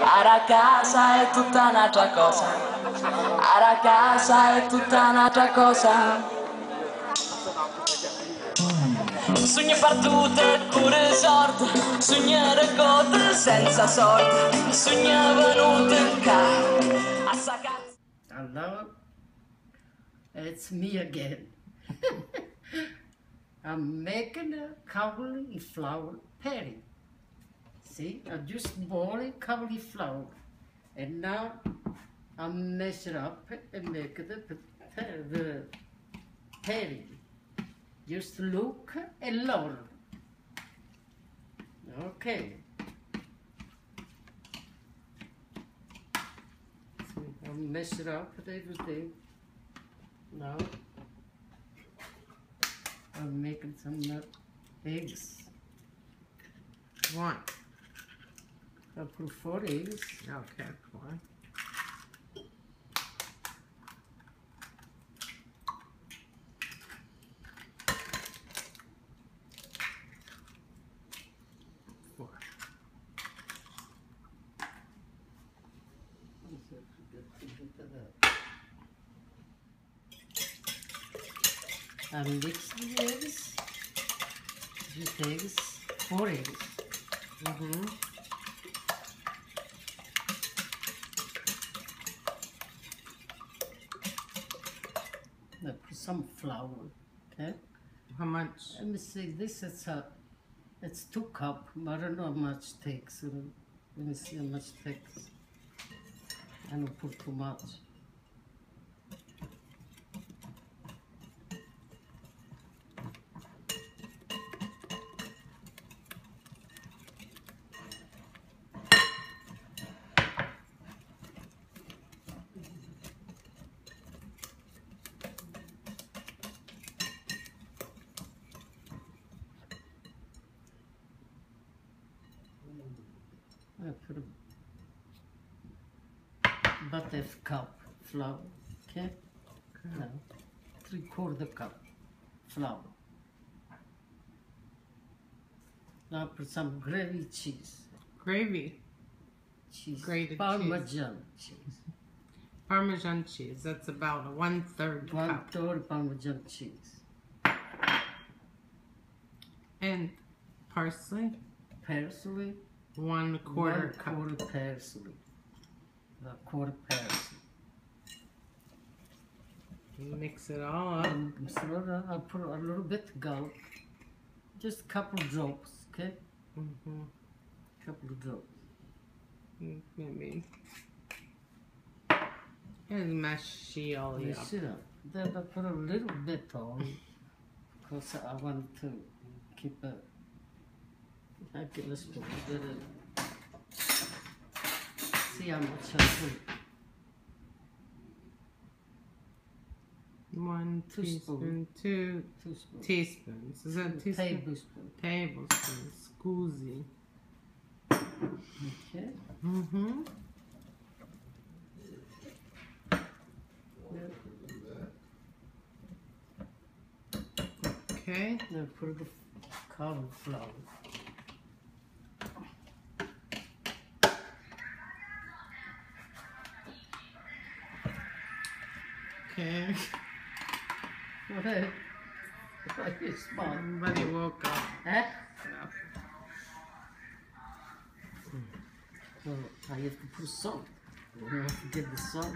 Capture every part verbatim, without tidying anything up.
a casa è tutta un'altra cosa, a casa è tutta un'altra cosa. Sogni perdute pure sorte, sognare cose senza sorte, sogni venute ca a sacazza. Hello, it's me again. I'm making a cauliflower patty. See, I just boiled cauliflower, and now I'm messing up and making the, the patty. Just look and learn. Okay. See, I'm messing up with everything. Now I'm making some uh, eggs. One. I put four eggs. Okay, one. Four. I mix the eggs. Just eggs. Four eggs. Mm-hmm. I put some flour, okay? How much? Let me see, this is a, it's two cup, but I don't know how much it takes. Let me see how much it takes. I don't put too much. I put a butter cup flour, okay? Okay. No, three quarter cup flour. Now put some gravy cheese. Gravy. Cheese. Grated Parmesan cheese. cheese. Parmesan cheese. That's about a one third One cup. third Parmesan cheese. And parsley. Parsley. One quarter One cup. quarter parsley. A quarter parsley. Mix it all up. And so I put a little bit garlic. Just a couple drops, okay? Mm-hmm. Couple of drops. Maybe. And mash it all You up. see that? Then I put a little bit on because I want to keep it. I get this put a bit of. See how much I put. One Two teaspoon, two Two spoons. teaspoons. Is that teaspoon? Tablespoon. Tablespoon. Scusi. Okay. Mm-hmm. Okay. Now put the cauliflower. Okay. What is it? Why you smile? Somebody woke up. Huh? No. Well, I have to put salt. You don't have to get the salt.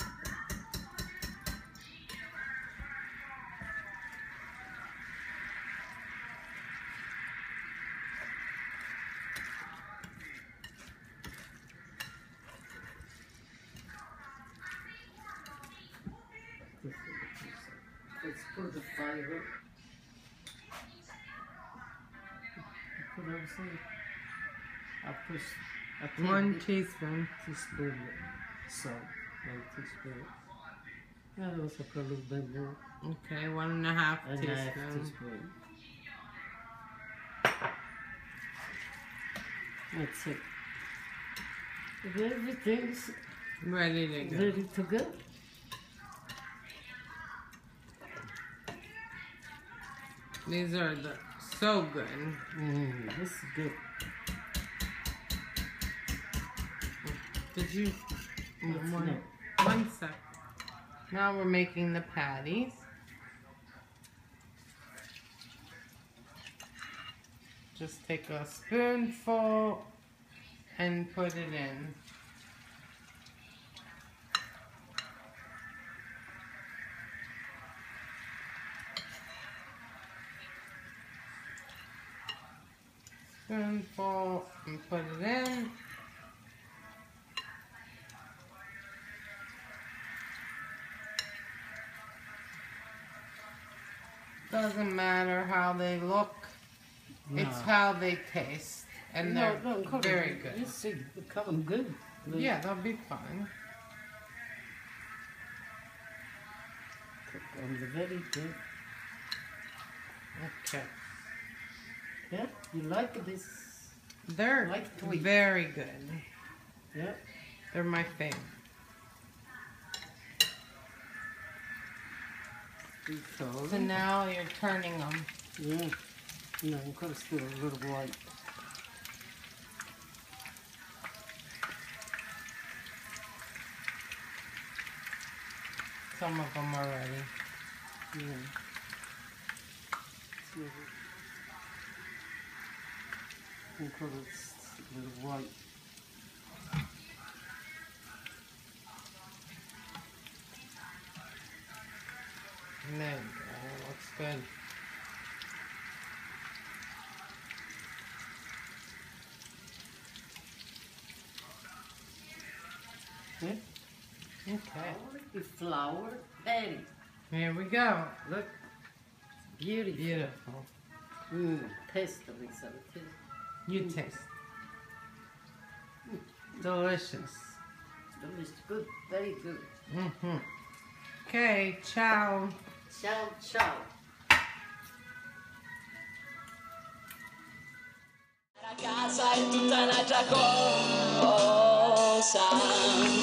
Let's put the fire up. Put everything. I push. I take One the teaspoon. teaspoon salt. One teaspoon. I also put a little bit more. Okay, one and a half And a teaspoon. half teaspoon. That's it. Everything's Ready to go. ready to go. These are the, so good. Mm, this is good. Did you? It's One, not. one sec. Now we're making the patties. Just take a spoonful and put it in. Spoonful and put it in. Doesn't matter how they look, No. it's how they taste. And they're No, no, very good. You see, they come good. Look. Yeah, they'll be fine. And they're very good. Okay. Yeah, you like this? They're Like tweet. very good. Yeah. They're my favorite. So now you're turning them. Yeah. No, I'm gonna still a little white. Some of them already. Yeah. I'm gonna a little white. And there you go. Looks good. Yeah. Okay. Cauliflower patty. Here we go. Look. Beautiful. Beautiful. Mmm. Taste of it. So taste. You taste. Delicious. Delicious. Good. Very good. Mm-hmm. Okay, ciao. Ciao, ciao. La casa è tutta un'altra cosa.